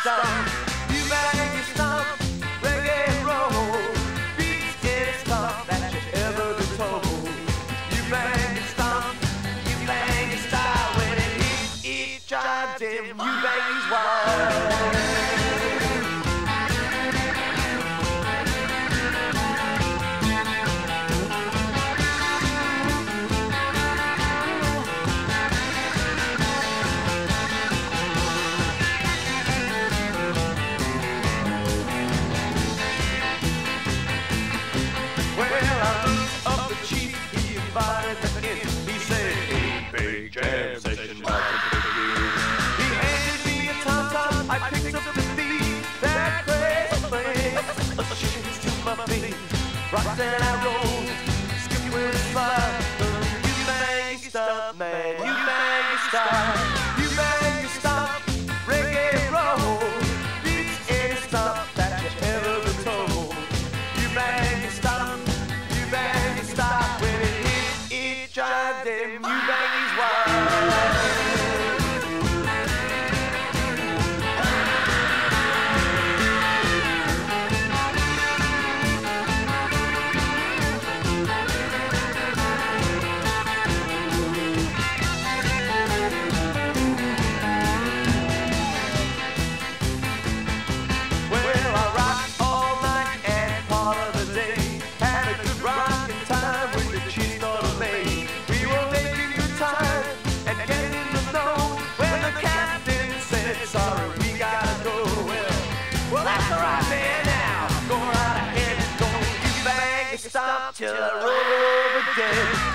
stomp. You bang your stomp, reggae and roll. Beats any stomp that you ever been told. You bang your stomp, you bang your style. When it hits, it drives him. You bang his wild. He said, "Hey, big jam session, welcome to the game." He handed me a tom-tom, I picked up the beat. That crazy place, a shins to my feet. Rocks and I roll, skip with fire. You bang your stuff, man, you bang your stuff. You bang your stuff, reggae and roll. Beats any stuff that you ever been told. You bang your stuff, you bang your stuff. When it drives them, you bang his wild. Well, I rocked all night and part of the day. Had a good rockin' time with the cheese on me. We were making good time and getting in the know. When the captain said, "Sorry, we gotta go." Well, that's alright, man. Now go right ahead and go. You bang your stomp till I roll over dead.